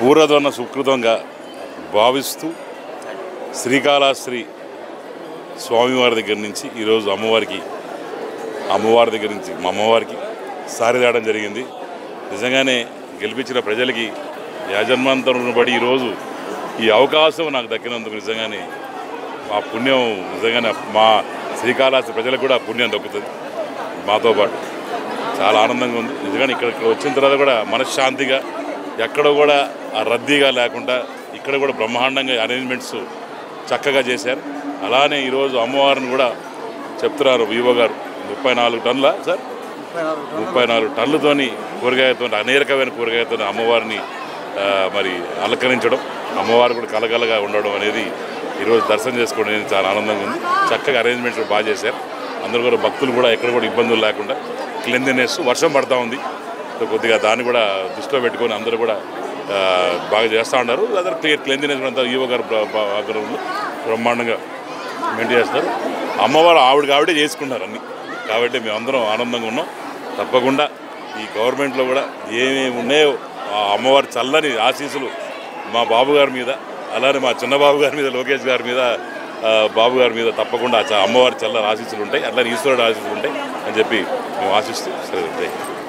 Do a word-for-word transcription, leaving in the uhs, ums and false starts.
పూర్వధన సుకృతంగా భావిస్తూ శ్రీకాళహస్తి స్వామివారి దగ్గర నుంచి ఈరోజు అమ్మవారికి అమ్మవారి దగ్గర నుంచి మా అమ్మవారికి సారి తేవడం జరిగింది. నిజంగానే గెలిపించిన ప్రజలకి యాజన్మాంతరం బడి ఈరోజు ఈ అవకాశం నాకు దక్కినందుకు నిజంగానే మా పుణ్యం నిజంగానే మా శ్రీకాళహస్తి ప్రజలకు కూడా పుణ్యం దక్కుతుంది. మాతో పాటు చాలా ఆనందంగా ఉంది. నిజంగానే ఇక్కడ ఇక్కడ వచ్చిన తర్వాత కూడా మనశ్శాంతిగా ఎక్కడ కూడా ఆ రద్దీగా లేకుండా ఇక్కడ కూడా బ్రహ్మాండంగా అరేంజ్మెంట్స్ చక్కగా చేశారు. అలానే ఈరోజు అమ్మవారిని కూడా చెప్తున్నారు వివో గారు ముప్పై నాలుగు టన్నుల సార్ ముప్పై నాలుగు టన్నులతోని కూరగాయలతో అనేకమైన కూరగాయలతో అమ్మవారిని మరి అలంకరించడం, అమ్మవారు కూడా కలగలగా ఉండడం అనేది ఈరోజు దర్శనం చేసుకోవడం అనేది చాలా ఆనందంగా ఉంది. చక్కగా అరేంజ్మెంట్స్ బాగా చేశారు. అందరూ కూడా భక్తులు కూడా ఎక్కడ కూడా ఇబ్బందులు లేకుండా క్లీన్లీనెస్, వర్షం పడతా ఉంది కొద్దిగా, దాన్ని కూడా దృష్టిలో పెట్టుకొని అందరూ కూడా బాగా చేస్తూ ఉన్నారు. అదర్ క్లియర్ క్లీన్లీనెస్ కూడా అంతా ఈవో గారు ఆగ్రహంలో బ్రహ్మాండంగా మెయింటైన్ చేస్తారు. అమ్మవారు ఆవిడకి ఆవిడే చేసుకుంటారు అన్నీ. కాబట్టి మేమందరం ఆనందంగా ఉన్నాం. తప్పకుండా ఈ గవర్నమెంట్లో కూడా ఏమేమి ఉన్నాయో ఆ అమ్మవారి చల్లని ఆశీస్సులు మా బాబు గారి మీద, అలానే మా చిన్నబాబు గారి మీద, లోకేష్ గారి మీద, బాబు గారి మీద తప్పకుండా అమ్మవారి చల్లని ఆశీస్సులు ఉంటాయి, అట్లానే ఈశ్వరుడు ఆశీస్సులు ఉంటాయి అని చెప్పి మేము ఆశిస్తూ సరే.